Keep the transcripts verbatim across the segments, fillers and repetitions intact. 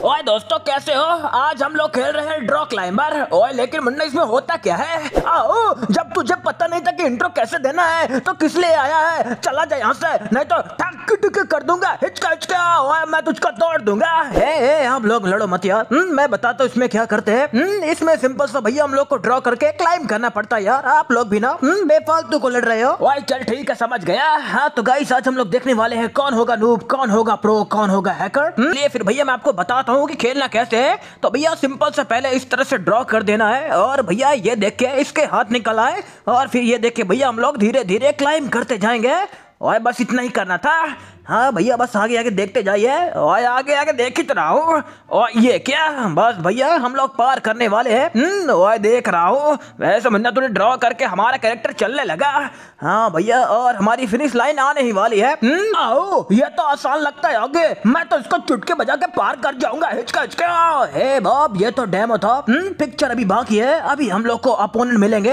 ओए दोस्तों कैसे हो? आज हम लोग खेल रहे हैं ड्रॉ क्लाइंबर। ओए लेकिन मुन्ना इसमें होता क्या है? आओ, जब तुझे पता नहीं था कि इंट्रो कैसे देना है तो किस लिए आया है? चला जा यहाँ से, नहीं तो ठक ठक कर दूंगा। हिचका हिचका ओए मैं तुझको तोड़ दूंगा। हे हे हम लोग लड़ो मत यार। हम्म मैं बताता हूँ इसमें क्या करते हैं। हम्म इसमें सिंपल सा भैया हम लोग को ड्रॉ करके क्लाइम करना पड़ता है यार। आप लोग भी ना हम्म बेफालतू को लड़ रहे हो। ओए चल ठीक है समझ गया। हाँ तो गाइस आज हम लोग देखने वाले हैं कौन होगा नूब, कौन होगा प्रो, कौन होगा हैकर। चलिए फिर भैया मैं आपको बताता हूँ कि खेलना कैसे है। तो भैया सिंपल से पहले इस तरह से ड्रॉ कर देना है और भैया ये देख के इसके हाथ निकल आए और फिर ये देख के भैया हम लोग धीरे धीरे क्लाइम करते जाएंगे। और बस इतना ही करना था। हाँ भैया बस आगे आगे देखते जाइए और आगे आगे देख ही तो रहा हूँ। और ये क्या बस भैया हम लोग पार करने वाले हैं। और देख रहा हूँ वैसे मुन्ना तूने ड्रॉ करके हमारा कैरेक्टर चलने लगा। हाँ भैया और हमारी फिनिश लाइन आने ही वाली है। आओ ये तो आसान लगता है, आगे मैं तो इसको चुटके बजा के पार कर जाऊंगा। हिचका हिचका। हे बाप ये तो डेमो था। पिक्चर अभी बाकी है, अभी हम लोग को अपोनेंट मिलेंगे।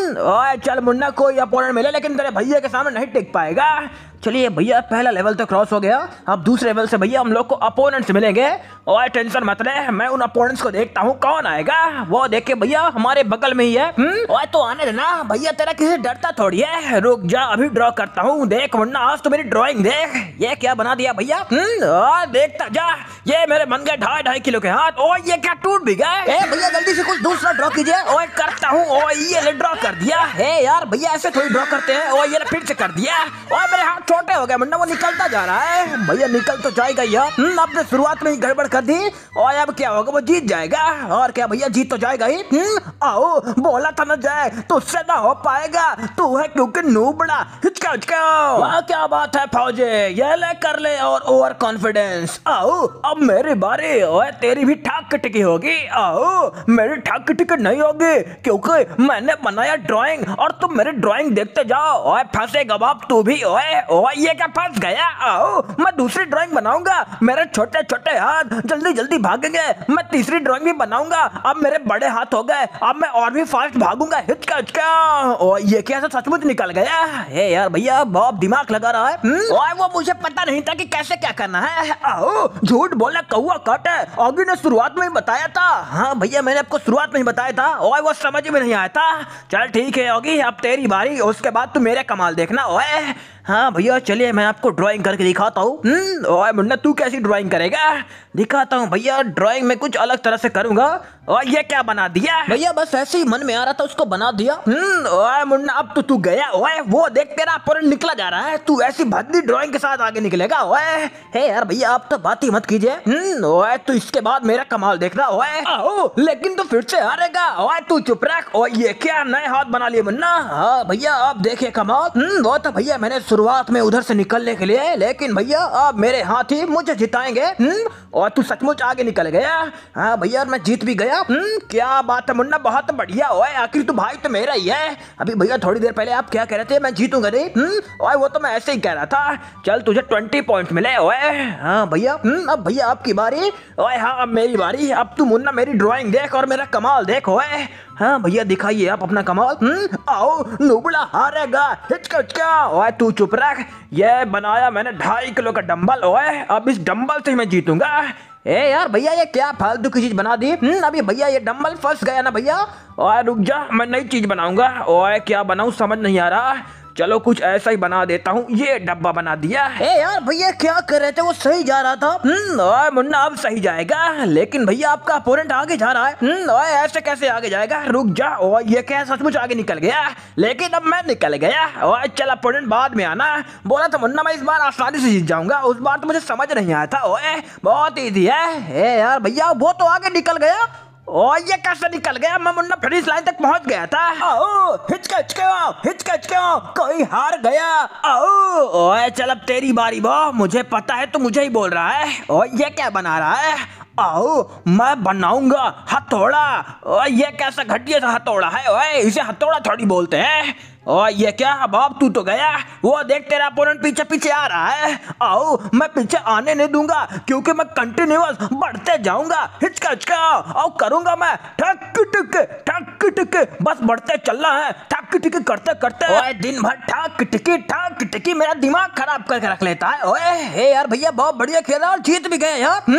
ओए चल मुन्ना कोई अपोनेंट मिले लेकिन तेरे भैया के सामने नहीं टिक पाएगा। चलिए भैया पहला लेवल तो क्रॉस हो गया, अब दूसरे लेवल से भैया हम लोग को अपोनेंट्स मिलेंगे। और टेंशन मत ले, मैं उन अपोनेंट्स को देखता हूँ कौन आएगा। वो देख के भैया हमारे बगल में ही है। और तो आने देना भैया, तेरा किसी डरता थोड़ी है। रुक जा अभी ड्रॉ करता हूँ। देख मुन्ना आज तो मेरी ड्राइंग देख, ये क्या बना दिया भैया। और देखता जा, ये मेरे बन गए ढाई ढाई किलो के हाथ। और ये क्या टूट भी गए। भैया जल्दी से कुछ दूसरा ड्रॉ कीजिए। और करता हूँ। और ये ले ड्रॉ कर दिया। हे यार भैया ऐसे थोड़ी ड्रॉ करते हैं। और ये फिर से कर दिया। और मेरे हाथ छोटे हो गए मुन्ना, वो निकलता जा रहा है। भैया निकल तो जाएगा यार। आपने शुरुआत में ही गड़बड़ कर दी और अब क्या होगा, वो जीत जाएगा। और क्या भैया जीत तो जाएगा ही। आओ बोला था ना जाए तो उससे ना हो पाएगा, तू है क्योंकि नूबड़ा। हिचका हिचका। वाह क्या बात है फौजे, ये ले कर ले और ओवर कॉन्फिडेंस। आओ अब मेरी बारी। ओए तेरी भी ठाक टिकी होगी। आओ मेरी ठाक टिकी नहीं होगी क्योंकि मैंने बनाया ड्राइंग और तुम मेरी ड्राइंग देखते जाओ। ओए फंसेगा बाप तू भी। ओए ओए ये क्या फंस गया। आओ मैं दूसरी ड्राइंग बनाऊंगा। मेरे छोटे छोटे हाथ जल्दी जल्दी भागेंगे। मैं तीसरी ड्राइंग भी बनाऊंगा। अब मेरे बड़े हाथ हो गए, अब मैं और भी फास्ट भागूंगा। हिचका हिचका। और ये कैसा सचमुच निकल गया। हे यार भैया बहुत दिमाग लगा रहा है। और वो मुझे पता नहीं था कि कैसे क्या करना है। आओ झूठ बोला कौवा काटे, ऑगी ने शुरुआत में ही बताया था। हाँ भैया मैंने आपको शुरुआत में ही बताया था और वो समझ में नहीं आया था। चल ठीक है ऑगी अब तेरी बारी, उसके बाद तू मेरे कमाल देखना। ओए हाँ भैया चलिए मैं आपको ड्राइंग करके दिखाता हूँ। ओए मुन्ना तू कैसी ड्राइंग करेगा? दिखाता हूँ भैया, ड्राइंग में कुछ अलग तरह से करूंगा। और ये क्या बना दिया भैया? बस ऐसे ही मन में आ रहा था उसको बना दिया। ओए मुन्ना अब तो तू गया। ओए वो देख तेरा अपोनेंट निकला जा रहा है, तू ऐसी भद्दी ड्राइंग के साथ आगे निकलेगा। ओए हे यार भैया आप तो बात ही मत कीजिए। ओए तू इसके बाद मेरा कमाल देखना। ओए आओ लेकिन तू फिर से हारेगा। ओए तू चुप रख। और ये क्या नए हाथ बना लिए मुन्ना? हाँ भैया आप देखिए कमाल। वो तो भैया मैंने शुरुआत में उधर से निकलने के लिए, लेकिन भैया अब मेरे हाथ ही मुझे जिताएंगे। और तू सचमुच आगे निकल गया। हाँ भैया मैं जीत भी गया। क्या बात है मुन्ना, बहुत बढ़िया। ओए आखिर तू भाई तो मेरा ही है। अभी भैया थोड़ी देर पहले आप क्या कह रहे थे मैं जीतूंगा नहीं? ओए वो तो मैं ऐसे ही कह रहा था। चल तुझे ट्वेंटी पॉइंट मिले। ओए हाँ भैया अब भैया आपकी बारी। ओए हाँ अब मेरी बारी। अब तू मुन्ना मेरी ड्राइंग देख और मेरा कमाल देख। ओए हाँ भैया दिखाइए आप अपना कमाल। आओ नुबड़ा हारेगा। हिचका हिचका। ओए तू चुप रख। ये बनाया मैंने ढाई किलो का डंबल। ओए अब इस डंबल से ही मैं जीतूंगा। ए यार भैया ये क्या फालतू की चीज बना दी। अभी भैया ये डंबल फंस गया ना भैया। ओए रुक जा मैं नई चीज बनाऊंगा। ओए क्या बनाऊं समझ नहीं आ रहा। चलो कुछ ऐसा ही बना देता हूँ। ये डब्बा बना दिया। ए यार भैया क्या कर रहे थे, वो सही जा रहा था। ओए मुन्ना अब सही जाएगा, लेकिन भैया आपका अपोनेंट आगे जा रहा है। ओए ऐसे कैसे आगे जाएगा, रुक जा। ओए ये क्या सचमुच आगे निकल गया, लेकिन अब मैं निकल गया। ओए चल अपोनेंट बाद में आना। बोला था मुन्ना मैं इस बार आसानी से जीत जाऊंगा, उस बार तो मुझे समझ नहीं आया था। ओए बहुत ईजी है। ए यार भैया वो तो आगे निकल गया। और ये कैसे निकल गया? मैं मुन्ना फिनिश लाइन तक पहुंच गया था। आओ हिचका हिचका हिचका हिचका, कोई हार गया। आओ ओए चल अब तेरी बारी। वो मुझे पता है तू मुझे ही बोल रहा है। और ये क्या बना रहा है? आओ मैं बनाऊंगा हथौड़ा। और ये कैसा घटिया सा हथौड़ा है? ओए इसे हथौड़ा थोड़ी बोलते हैं। और ये क्या बाप तू तो गया। वो देख तेरा अपोनेंट पीछे पीछे आ रहा है। आओ मैं पीछे आने नहीं दूंगा क्योंकि मैं कंटिन्यूअस बढ़ते जाऊंगा। हिचका हिचका आओ करूंगा मैं ठक टिक ठक टिक, बस बढ़ते चलना है ठक टिक करते करते। ओए दिन भर ठक टिकी ठक टिकी मेरा दिमाग खराब करके रख लेता है। ओए हे यार भैया बहुत बढ़िया खेला और जीत भी गए यार।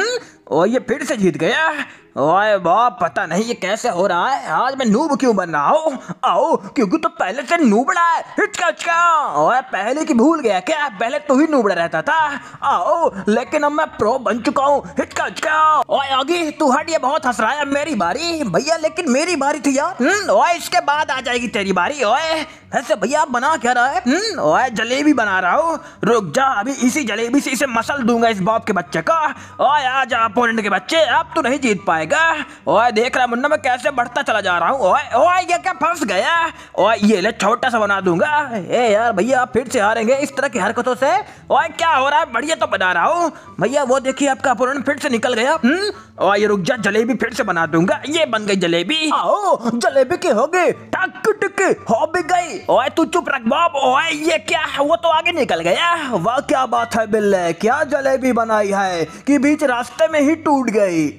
और ये फिर से जीत गया। ओए बाप, पता नहीं ये कैसे हो रहा है, आज मैं नूब क्यों बन रहा हूँ। आओ, क्योंकि तो पहले से नूबड़ा है। हिचका हिचका। ओए पहले की भूल गया क्या, पहले तू ही नूबड़ा रहता था। आओ, लेकिन अब मैं प्रो बन चुका हूँ। हिचका हिचका। ओए आगे तू हट, ये बहुत हंस रहा है। मेरी बारी भैया, लेकिन मेरी बारी थी यार। ओए इसके बाद आ जाएगी तेरी बारी। ओए ऐसे भैया आप बना क्या रहा है? ओए जलेबी बना रहा हूँ। रुक जा, अभी इसी जलेबी से इसे मसल दूंगा इस बाप के बच्चे का। ओए आजा अपोनेंट के बच्चे, अब तू नहीं जीत पाएगा। ओए देख रहा मुन्ना मैं कैसे बढ़ता चला जा रहा हूँ। ओए ओए ये क्या फंस गया। ओए ये ले छोटा सा बना दूंगा। ए यार भैया आप फिर से हारेंगे इस तरह की हरकतों से। ओए क्या हो रहा है, बढ़िया तो बना रहा हूँ भैया। वो देखिए आपका अपोनेंट फिर से निकल गया। हम्म ओए रुक जा, जलेबी फिर से बना दूंगा। ये बन गई जलेबी। आओ जलेबी की होगी, टक टक हो भी गई। ओए तू चुप रख बाप। ओए ये क्या, वो तो आगे निकल गया। वाह क्या बात है बिल्ले, क्या जलेबी बनाई है कि बीच रास्ते में ही टूट गई।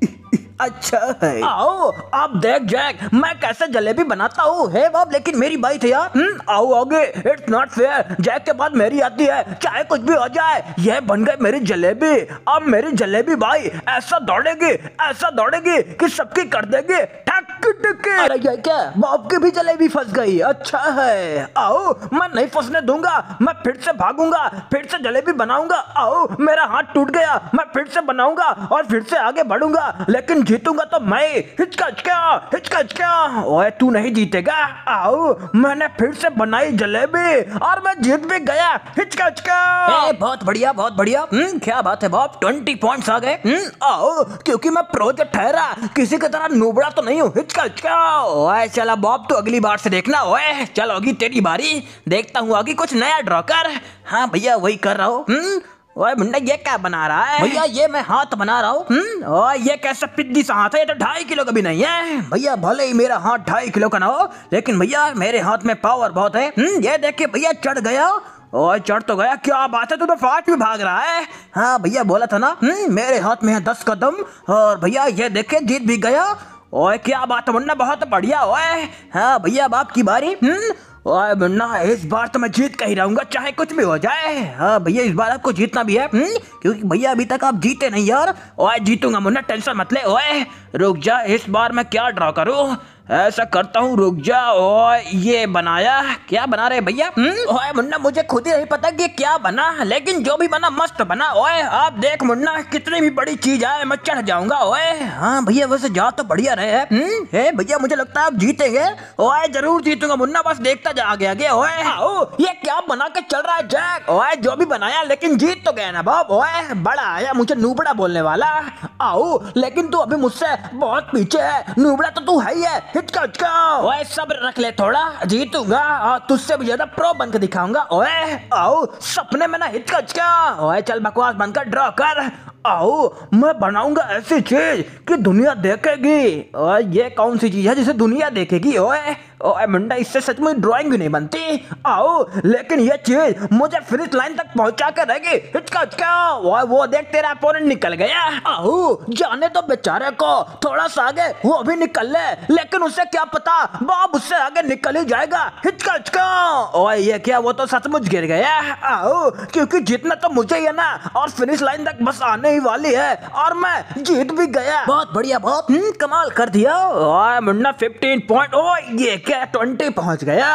अच्छा है। आओ आप देख जैक, मैं कैसे जलेबी बनाता हूँ। हे बाप, लेकिन मेरी बाई थी यार। हम्म आओ आगे, इट्स नॉट फेयर। जैक के बाद मेरी आती है, चाहे कुछ भी हो जाए। यह बन गई मेरी जलेबी। अब मेरी जलेबी भाई ऐसा दौड़ेगी, ऐसा दौड़ेगी कि सबकी कर देगी ठक ठक। अरे ये क्या, बाप की भी जलेबी फंस गई। अच्छा है, आओ मैं नहीं फंसने दूंगा। मैं फिर से भागूंगा, फिर से जलेबी बनाऊंगा। आओ मेरा हाथ टूट गया, मैं फिर से बनाऊंगा और फिर से आगे बढ़ूंगा, लेकिन जीतूंगा तो मैं। हिचका हिचका हिचका हिचका। ओए तू नहीं जीतेगा। आओ मैंने फिर से बनाई जलेबी और मैं जीत भी गया। हिचका हिचका। ए बहुत बढ़िया, बहुत बढ़िया। हम्म क्या बात है बाप, ट्वेंटी पॉइंट्स आ गए। हम्म आओ, क्योंकि मैं प्रो जो ठहरा, किसी की तरह नूबड़ा तो नहीं हूँ। हिचका हिचका। ओए चला बाप, तो अगली बार से देखना। ओए चल होगी तेरी बारी, देखता हूँ आगे कुछ नया ड्रॉ कर। हाँ भैया वही कर रहा हूँ। हम्म ओए मुंडा ये क्या बना रहा है? भैया ये मैं हाथ बना रहा हूँ। हम्म ओए ये कैसा पिद्दी सा हाथ है, ये तो ढाई किलो का भी नहीं है। भैया भले ही मेरा हाथ ढाई किलो का ना हो, लेकिन भैया मेरे हाथ में पावर बहुत है। हम्म ये देखिए भैया चढ़ गया। ओए चढ़ तो गया, क्या बात है, तू तो फास्ट भी भाग रहा है। हाँ भैया बोला था ना। हम्म मेरे हाथ में है दस कदम और भैया ये देखे जीत भी गया। ओए क्या बात है मुन्ना, बहुत बढ़िया। ओए हाँ भैया बाप की बारी। हम्म ओए मुन्ना इस बार तो मैं जीत कर ही रहूंगा, चाहे कुछ भी हो जाए। हाँ भैया इस बार आपको जीतना भी है। हम्म क्योंकि भैया अभी तक आप जीते नहीं यार। ओए जीतूंगा मुन्ना, टेंशन मत ले। ओए रुक जा, इस बार मैं क्या ड्रॉ करूं, ऐसा करता हूँ, रुक जा। ओए ये बनाया, क्या बना रहे भैया? ओए मुन्ना मुझे खुद ही नहीं पता कि क्या बना, लेकिन जो भी बना मस्त बना। ओए आप देख मुन्ना, कितनी भी बड़ी चीज आए मैं चढ़ जाऊंगा। ओए हाँ भैया वैसे जा तो बढ़िया रहे है। हे भैया मुझे लगता है आप जीतेंगे। ओए जरूर जीतूंगा मुन्ना, बस देखता जा आगे आगे। ओए आओ ये क्या बना के चल रहा है जैक? ओए जो भी बनाया, लेकिन जीत तो गया ना बाप। ओए बड़ा आया मुझे नूबड़ा बोलने वाला। आओ लेकिन तू अभी मुझसे बहुत पीछे है, नूबड़ा तो तू है ही है। हिचका हिचका। ओए सब्र रख ले थोड़ा, जीतूंगा और तुझसे भी ज्यादा प्रो बन के दिखाऊंगा। ओए आओ सपने में ना। हिचका हिचका। ओए चल बकवास बनकर ड्रॉ कर। आओ मैं बनाऊंगा ऐसी चीज कि दुनिया देखेगी। ओए ये कौन सी चीज है जिसे दुनिया देखेगी? ओए ओए मुंडा, इससे सच में ड्राइंग भी नहीं बनती। आओ लेकिन ये चीज मुझे फिनिश लाइन तक पहुंचा कर रहेगी। हिचका हिचका। ओए वो देख तेरा अपोनेंट निकल गया। आओ जाने तो बेचारे को, थोड़ा सा आगे वो भी निकल ले, लेकिन उसे क्या पता बाप उससे आगे निकल ही जाएगा। हिचका हिचका। ओए ये क्या, वो तो सचमुच गिर गया। आओ क्योंकि जीतना तो मुझे ही है ना, और फिनिश लाइन तक बस आने ही वाली है और मैं जीत भी गया। बहुत बढ़िया, बहुत कमाल कर दिया। ओए मुन्ना फिफ्टीन पॉइंट। ओए ये क्या, ट्वेंटी पहुंच गया।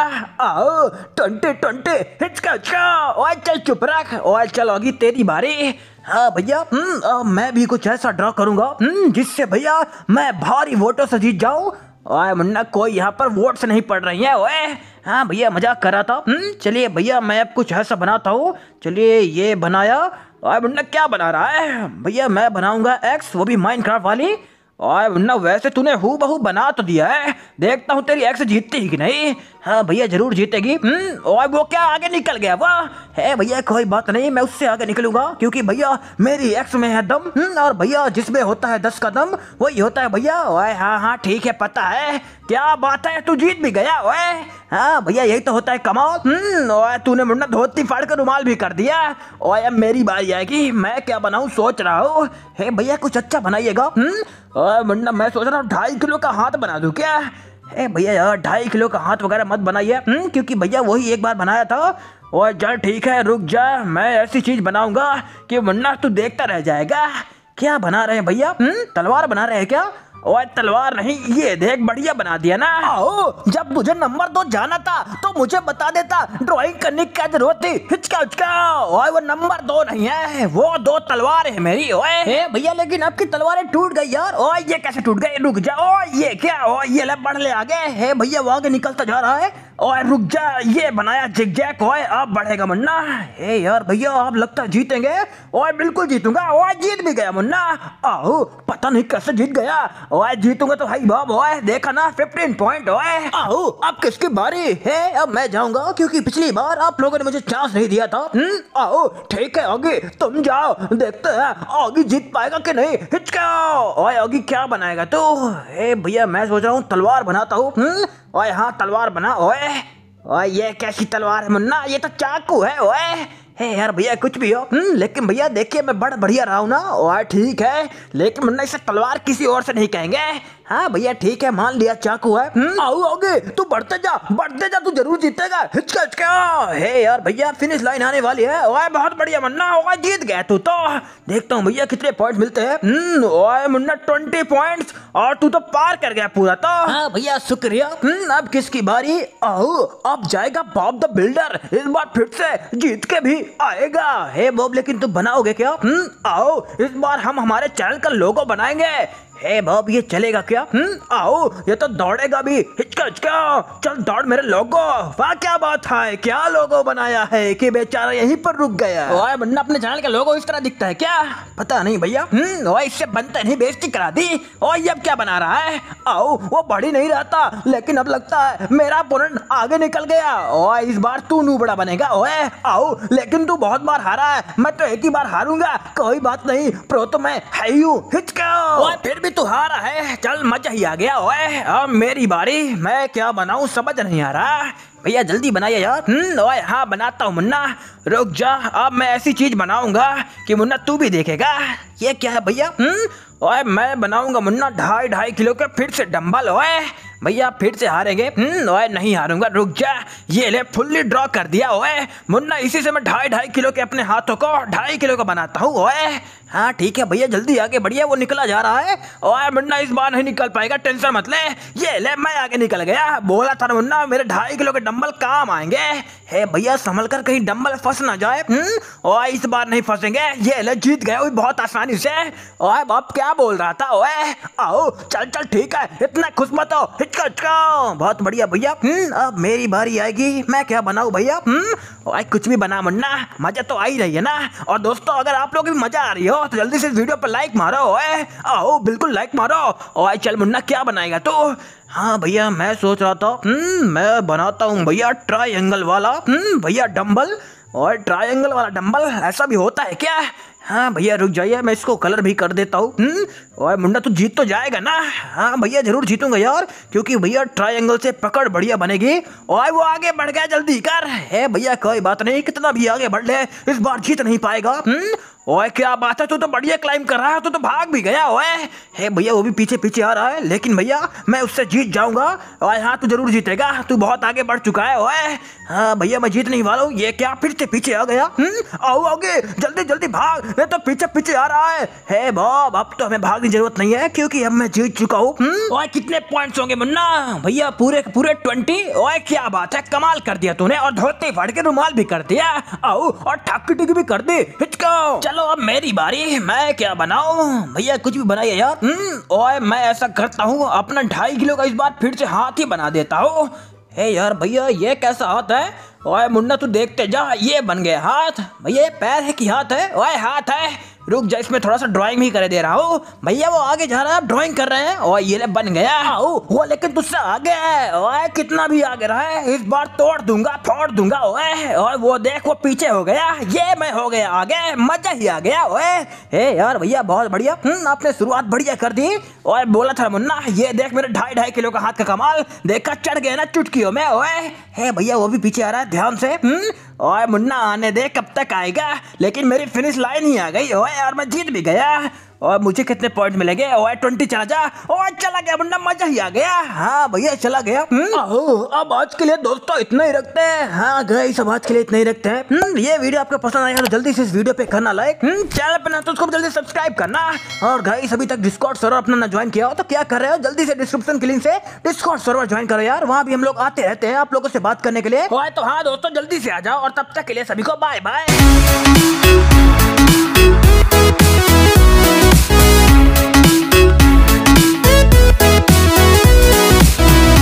आओ ट्वेंटी ट्वेंटी। हिचका हिचका। ओए चल चुप रख। ओए चल होगी तेरी बारी। हाँ भैया हम्म मैं भी कुछ ऐसा ड्रॉ करूंगा हम्म जिससे भैया मैं भारी वोटों से जीत जाऊं। ओए मुन्ना कोई यहाँ पर वोट से नहीं पड़ रही है। ओए हाँ भैया मजाक कर रहा था। हम्म चलिए भैया मैं अब कुछ ऐसा बनाता हूँ। चलिए ये बनाया। ओए मुन्ना क्या बना रहा है? भैया मैं बनाऊंगा एक्स, वो भी माइनक्राफ्ट वाली। ओए मुन्ना वैसे तूने हु बहू बना तो दिया है, देखता हूँ तेरी एक्स जीतती है कि नहीं। हाँ भैया जरूर जीतेगी। हम्म ओए वो क्या आगे निकल गया? वाह है भैया, कोई बात नहीं, मैं उससे आगे निकलूंगा क्योंकि भैया मेरी एक्स में है दम। हम्म और भैया जिसमें होता है दस का दम वही होता है भैया। ओए हाँ हाँ ठीक है, पता है। क्या बात है, तू जीत भी गया। ओए हाँ भैया यही तो होता है कमाल। हम्म ओए तूने मुन्ना धोती फाड़ कर रुमाल भी कर दिया। ओए अब मेरी बारी आएगी, मैं क्या बनाऊं सोच रहा हूँ। हे भैया कुछ अच्छा बनाइएगा। हम्म ओए मुन्ना मैं सोच रहा हूँ ढाई किलो का हाथ बना दूं क्या? ए भैया यार ढाई किलो का हाथ वगैरह मत बनाइए। हम्म क्योंकि भैया वही एक बार बनाया था। और चल ठीक है रुक जा, मैं ऐसी चीज बनाऊंगा कि मुन्ना तू देखता रह जाएगा क्या बना रहे हैं भैया? हम्म तलवार बना रहे हैं क्या? ओए तलवार नहीं, ये देख बढ़िया बना दिया ना। आओ, जब तुझे नंबर दो जाना था तो मुझे बता देता, ड्राइंग करने की क्या जरूरत थी? हिचका हिचका। ओए वो नंबर दो नहीं है, वो दो तलवार है मेरी। ओए भैया लेकिन आपकी तलवारें टूट गई यार। ओए ये कैसे टूट गई? रुक जा। ओए ये क्या? ओए ये ले बढ़ ले आगे। है भैया वो आगे निकलता जा रहा है। ओए रुक जा, ये बनाया जिगजैग। ओए अब बढ़ेगा मुन्ना। हे यार भैया आप लगता है जीतेंगे। ओए बिल्कुल जीतूंगा। ओए जीत भी गया मुन्ना। आओ पता नहीं कैसे जीत गया। ओए जीतूंगा तो भाई बाब। ओए देखा ना पंद्रह पॉइंट। ओए आओ अब किसकी बारी है? अब मैं जाऊंगा क्योंकि पिछली बार आप लोगों ने मुझे चांस नहीं दिया था। हम्म आओ ठीक है आगे तुम जाओ, देखते हैं आगे जीत पाएगा कि नहीं। हिचकाओ। ओए आगे क्या बनाएगा तू? हे भैया मैं सोच रहा हूँ तलवार बनाता हूँ। हम्म ओए हाँ तलवार बना। ओए ओए ये कैसी तलवार है मुन्ना? ये तो चाकू है। ओए हे यार भैया कुछ भी हो। हम्म लेकिन भैया देखिए मैं बड़ा बढ़िया रहा हूँ ना। ओए ठीक है लेकिन मुन्ना इसे तलवार किसी और से नहीं कहेंगे। हाँ भैया ठीक है मान लिया चाकू है। हम्म आओ आगे तू बढ़ते जा बढ़ते जा, तू जरूर जीतेगा। हिचका हिचका। हे यार भैया फिनिश लाइन आने वाली है। ओए बहुत बढ़िया मुन्ना। ओए जीत गया तू तो। देखता हूँ भैया कितने पॉइंट मिलते हैं। हम्म ओए मुन्ना ट्वेंटी पॉइंट्स और तू तो पार कर गया पूरा तो। हाँ भैया शुक्रिया। हम्म अब किसकी बारी? आओ अब जाएगा बॉब द बिल्डर। इस बार फिर से जीत के भी आएगा। हे बॉब लेकिन तुम बनाओगे क्या? हम्म आओ इस बार हम हमारे चैनल का लोगो बनाएंगे। हे बॉब ये चलेगा क्या? हम्म आओ ये तो दौड़ेगा भी। हिचका हिचका। चल दौड़ मेरे लोगो। वाह क्या बात है, क्या लोगो बनाया है कि बेचारा यहीं पर रुक गया। ओए मुन्ना अपने चैनल का लोगो इस तरह दिखता है क्या? पता नहीं भैया। हम्म ओए इससे बनता नहीं, बेइज्जती करा दी। ओए ये अब क्या बना रहा है? आओ वो बढ़ ही नहीं रहता लेकिन अब लगता है मेरा अपोनेंट आगे निकल गया। ओए इस बार तू नूबड़ा बनेगा। ओए आओ लेकिन तू बहुत बार हारा है, मैं तो एक ही बार हारूंगा। कोई बात नहीं प्रो तो मैं है ही हूँ। हिचका। ओए फिर तू हारा है, चल मजा ही आ गया। ओए अब मेरी बारी, मैं क्या बनाऊं समझ नहीं आ रहा। भैया जल्दी बनाइए यार। हम्म ओए हाँ बनाता हूँ मुन्ना, रुक जा। अब मैं ऐसी चीज बनाऊंगा कि मुन्ना तू भी देखेगा। ये क्या है भैया? हम्म ओए मैं बनाऊंगा मुन्ना ढाई ढाई किलो के फिर से डंबल। ओए भैया फिर से हारेंगे। हम्म ओए नहीं हारूंगा, रुक जा। ये ले फुल्ली ड्रॉ कर दिया। ओए मुन्ना इसी से मैं ढाई ढाई किलो के अपने हाथों को ढाई किलो का बनाता हूँ। ओए हाँ ठीक है भैया जल्दी आगे बढ़िए, वो निकला जा रहा है। ओए मुन्ना इस बार नहीं निकल पाएगा, टेंशन मत ले। ये ले मैं आगे निकल गया। बोला था मुन्ना मेरे ढाई किलो के डंबल काम आएंगे। हे भैया संभल कर कहीं डंबल फंस ना जाए। हम्म ओए इस बार नहीं फंसेंगे। ये ले जीत गए वो बहुत आसानी से। ओए बाप क्या बोल रहा था? ओए आओ चल चल ठीक है, इतना खुश मत हो। हिचका हिचका। बहुत बढ़िया भैया। हम्म अब मेरी बारी आएगी, मैं क्या बनाऊं भैया? हम्म ओए कुछ भी बना मुन्ना, मजा तो आ ही रही है ना। और दोस्तों अगर आप लोग भी मजा आ रही हो तो जल्दी से इस वीडियो पर लाइक मारो। ओए आओ बिल्कुल लाइक मारो। ओए चल मुन्ना क्या बनाएगा तू? हाँ भैया मैं सोच रहा था हम्म मैं बनाता हूँ भैया ट्रायंगल वाला। हम्म भैया डंबल। और ट्रायंगल वाला डंबल ऐसा भी होता है क्या? हाँ भैया रुक जाइए, मैं इसको कलर भी कर देता हूँ। हम्म और मुन्ना तू जीत तो जाएगा ना? हाँ भैया जरूर जीतूंगा यार, क्योंकि भैया ट्रायंगल से पकड़ बढ़िया बनेगी। और वो आगे बढ़ गया, जल्दी कर। है भैया कोई बात नहीं, कितना भी आगे बढ़ ले इस बार जीत नहीं पाएगा। हम्म ओए क्या बात है, तू तो बढ़िया क्लाइम कर रहा है, तू तो भाग भी गया। ओए हे भैया वो भी पीछे पीछे आ रहा है, लेकिन भैया मैं उससे जीत जाऊंगा। ओए हाँ तू जरूर जीतेगा, तू बहुत आगे बढ़ चुका है। ओए हाँ भैया मैं जीत नहीं वाला हूँ। ये क्या फिर से पीछे आ गया? हम्म आओ आगे जल्दी जल्दी भाग, ये तो पीछे पीछे आ रहा है। हे बॉब अब तो हमें भागने की जरूरत नहीं है, क्योंकि अब मैं जीत चुका हूँ। ओए कितने पॉइंट्स होंगे मुन्ना? भैया पूरे पूरे ट्वेंटी। ओए क्या बात है, कमाल कर दिया तूने, और धोती फाड़ के रुमाल भी कर दिया। आओ और ठाकी टिकी भी कर दी। हिचको। चलो अब मेरी बारी, मैं क्या बनाऊं? भैया कुछ भी बनाइए यार। हम्म ओए मैं ऐसा करता हूँ, अपना ढाई किलो का इस बार फिर से हाथ ही बना देता हूँ। हे यार भैया ये कैसा हाथ है? ओए मुन्ना तू देखते जा, ये बन गया हाथ। भैया ये पैर है कि हाथ है? ओए हाथ है, रुक जा इसमें थोड़ा सा ड्राइंग भी कर दे रहा हूँ। भैया वो आगे जा रहा है, ड्राइंग कर रहे हैं। और ये ले बन गया। वो लेकिन तुझसे आगे है। ओए कितना भी आगे रहा है, इस बार तोड़ दूंगा फोड़ दूंगा। ओए और वो देख वो पीछे हो गया, ये मैं हो गया आगे, मजा ही आ गया। ओए हे यार भैया बहुत बढ़िया। हम्म आपने शुरुआत बढ़िया कर दी। और बोला था मुन्ना, ये देख मेरे ढाई ढाई किलो का हाथ का कमाल, देखा चढ़ गया ना चुटकियों में। ओए हे भैया वो भी पीछे आ रहा है, ध्यान से। हम्म और मुन्ना आने दे, कब तक आएगा? लेकिन मेरी फिनिश लाइन ही आ गई। ओए और मैं जीत भी गया। और मुझे कितने पॉइंट मिलेंगे? ओए ट्वेंटी चला जा। ओए चला गया मुन्ना, मजा ही आ गया। हाँ भैया चला गया। अब आज के लिए दोस्तों इतना ही रखते हैं। हाँ गाइस अब आज के लिए इतना ही रखते हैं। ये वीडियो आपको पसंद आया तो जल्दी से इस वीडियो पे करना लाइक, चैनल पे ना तो उसको जल्दी सब्सक्राइब करना। और गाइस अभी तक डिस्कॉर्ड सर्वर अपना ना ज्वाइन किया हो तो क्या कर रहे हो, जल्दी से डिस्क्रिप्शन के लिंक से डिस्कॉर्ड सर्वर ज्वाइन करो यार। वहाँ भी हम लोग आते रहते हैं आप लोगों से बात करने के लिए। तो हाँ दोस्तों जल्दी से आ जाओ और तब तक के लिए सभी को बाय बाय।